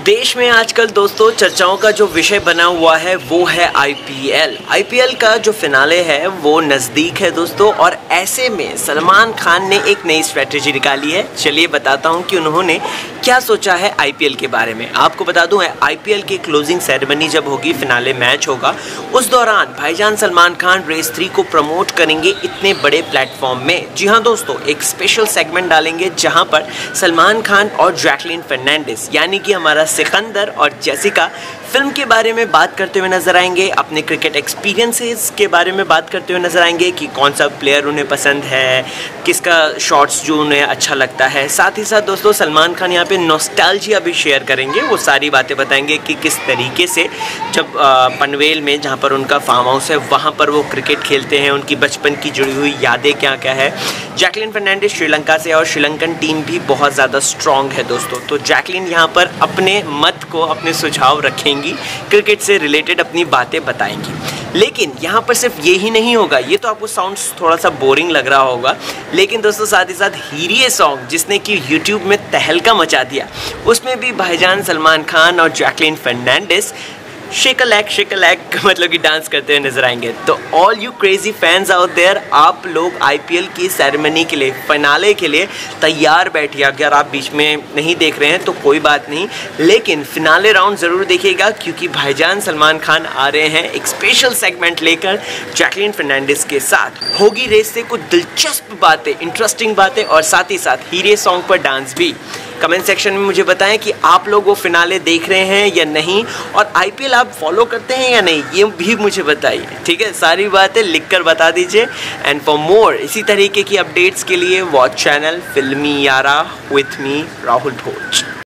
देश में आजकल दोस्तों चर्चाओं का जो विषय बना हुआ है वो है आईपीएल का जो फिनाले है वो नज़दीक है दोस्तों। और ऐसे में सलमान खान ने एक नई स्ट्रेटेजी निकाली है। चलिए बताता हूं कि उन्होंने क्या सोचा है आईपीएल के बारे में। आपको बता दूं आईपीएल की क्लोजिंग सेरेमनी जब होगी, फिनाले मैच होगा, उस दौरान भाईजान सलमान खान रेस 3 को प्रमोट करेंगे इतने बड़े प्लेटफॉर्म में। जी हाँ दोस्तों, एक स्पेशल सेगमेंट डालेंगे जहां पर सलमान खान और जैकलीन फर्नांडिस यानी कि हमारा सिकंदर और जेसिका फिल्म के बारे में बात करते हुए नजर आएंगे, अपने क्रिकेट एक्सपीरियंसेस के बारे में बात करते हुए नजर आएंगे कि कौन सा प्लेयर उन्हें पसंद है, किसका शॉट्स जो उन्हें अच्छा लगता है। साथ ही साथ दोस्तों सलमान खान यहाँ पे नॉस्टैल्जिया भी शेयर करेंगे, वो सारी बातें बताएंगे कि किस तरीके से जब पनवेल में जहाँ पर उनका फार्म हाउस है वहाँ पर वो क्रिकेट खेलते हैं, उनकी बचपन की जुड़ी हुई यादें क्या क्या है। जैकलीन फर्नांडिस श्रीलंका से और श्रीलंकन टीम भी बहुत ज़्यादा स्ट्रॉन्ग है दोस्तों, तो जैकलीन यहाँ पर अपने मत को, अपने सुझाव रखेंगी, क्रिकेट से रिलेटेड अपनी बातें बताएंगी। लेकिन यहाँ पर सिर्फ ये ही नहीं होगा, ये तो आपको साउंड थोड़ा सा बोरिंग लग रहा होगा, लेकिन दोस्तों साथ ही साथ हीरिये सॉन्ग जिसने कि यूट्यूब में तहलका मचा दिया, उसमें भी भाईजान सलमान खान और Jacqueline Fernandez shake a leg मतलब कि डांस करते हुए नजर आएंगे। तो all you crazy fans out there, आप लोग आईपीएल की सेरेमनी के लिए, फिनाले के लिए तैयार बैठिए। अगर आप बीच में नहीं देख रहे हैं तो कोई बात नहीं, लेकिन फिनाले राउंड ज़रूर देखिएगा क्योंकि भाईजान सलमान खान आ रहे हैं एक स्पेशल सेगमेंट लेकर जैकलीन फर्नांडिस के साथ। होगी रेस से कुछ दिलचस्प बातें, इंटरेस्टिंग बातें और साथ ही साथ हीरे सॉन्ग पर डांस भी। कमेंट सेक्शन में मुझे बताएं कि आप लोग वो फिनाले देख रहे हैं या नहीं, और आईपीएल आप फॉलो करते हैं या नहीं, ये भी मुझे बताइए। ठीक है, सारी बातें लिखकर बता दीजिए। एंड फॉर मोर इसी तरीके की अपडेट्स के लिए वॉच चैनल फिल्मी यारा विथ मी राहुल भोज।